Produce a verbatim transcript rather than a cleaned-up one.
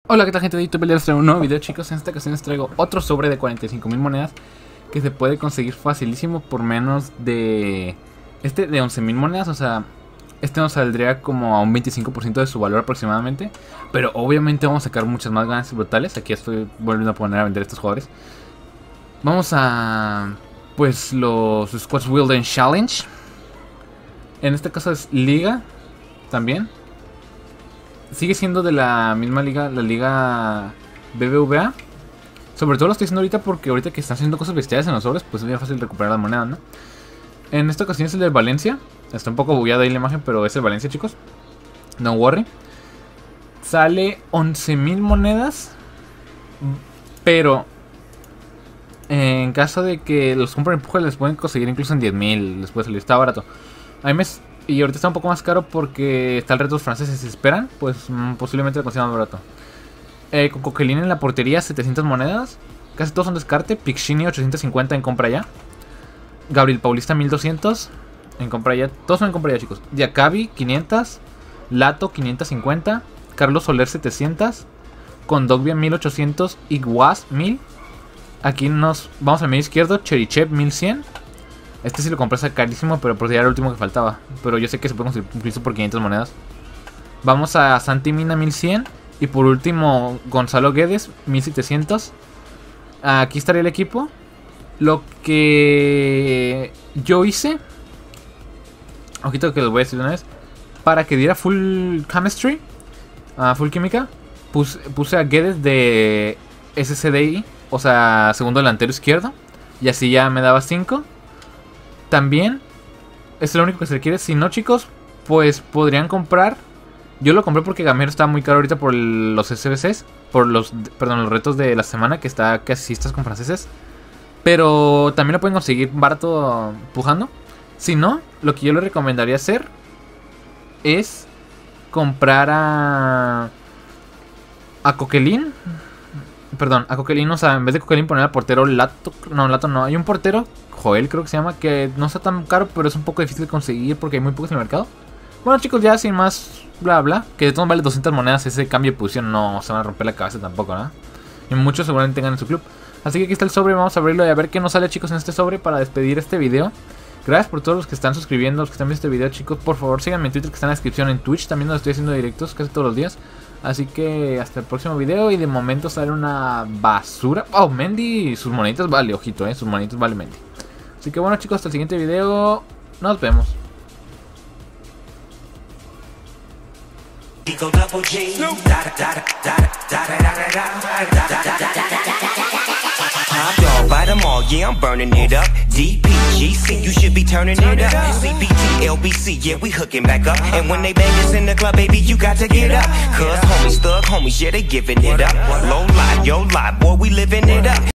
Hola, ¿qué tal, gente de YouTube? Les traigo un nuevo video, chicos. En esta ocasión les traigo otro sobre de cuarenta y cinco mil monedas que se puede conseguir facilísimo por menos de... Este de once mil monedas, o sea, este nos saldría como a un veinticinco por ciento de su valor aproximadamente. Pero obviamente vamos a sacar muchas más ganancias brutales. Aquí estoy volviendo a poner a vender a estos jugadores. Vamos a... pues los Squads Wilden Challenge. En este caso es Liga también. Sigue siendo de la misma liga, la liga B B V A. Sobre todo lo estoy haciendo ahorita porque ahorita que están haciendo cosas bestiales en los sobres, pues es bien fácil recuperar las monedas, ¿no? En esta ocasión es el de Valencia. Está un poco bugueada ahí la imagen, pero es el Valencia, chicos. Don't worry. Sale once mil monedas. Pero en caso de que los compren empuje, les pueden conseguir incluso en diez mil. Les puede salir, está barato. A mí me... Y ahorita está un poco más caro porque está el reto de los franceses. Si esperan, pues mmm, posiblemente lo consigan más barato. Eh, con Coquelin en la portería, setecientas monedas. Casi todos son descarte. Piccinni, ochocientos cincuenta en compra ya. Gabriel Paulista, mil doscientos en compra ya. Todos son en compra ya, chicos. Diacabi, quinientos. Lato, quinientos cincuenta. Carlos Soler, setecientos. Kondogbia, mil ochocientos. Iguaz, mil. Aquí nos vamos al medio izquierdo. Cherichev, mil cien. Este sí lo compré carísimo, pero por ya era el último que faltaba. Pero yo sé que se puede conseguir incluso por quinientas monedas. Vamos a Santi Mina, mil cien. Y por último, Gonzalo Guedes, mil setecientos. Aquí estaría el equipo. Lo que yo hice, ojito que lo voy a decir una vez, para que diera full chemistry, uh, full química, puse, puse a Guedes de S C D I, o sea, segundo delantero izquierdo. Y así ya me daba cinco. También, es lo único que se requiere. Si no, chicos, pues podrían comprar. Yo lo compré porque Gamero está muy caro ahorita por el, los S B Cs. Por los, perdón, los retos de la semana, que está que asistas con franceses. Pero también lo pueden conseguir barato pujando. Si no, lo que yo le recomendaría hacer es comprar a A Coquelin. Perdón, a Coquelin, o sea, en vez de Coquelin poner al portero Lato. No, Lato no, hay un portero, Joel creo que se llama, que no está tan caro, pero es un poco difícil de conseguir porque hay muy pocos en el mercado. Bueno, chicos, ya sin más bla bla, que de todos vale doscientas monedas, ese cambio de posición no se van a romper la cabeza tampoco, ¿no? Y muchos seguramente tengan en su club. Así que aquí está el sobre, vamos a abrirlo y a ver qué nos sale, chicos, en este sobre para despedir este video. Gracias por todos los que están suscribiendo, los que están viendo este video, chicos. Por favor, síganme en Twitter, que está en la descripción, en Twitch también donde estoy haciendo directos casi todos los días. Así que hasta el próximo video. Y de momento sale una basura. Oh, Mendy, sus moneditas vale, ojito, eh, sus moneditas vale Mendy. Así que bueno, chicos, hasta el siguiente video. Nos vemos. Top dog by them all, yeah, I'm burning it up. D P G C, you should be turning it up. C B T, L B C, yeah, we hooking back up. And when they bang us in the club, baby, you got to get up. Cause homies, thug homies, yeah, they giving it up. Low life, yo life, boy, we living it up.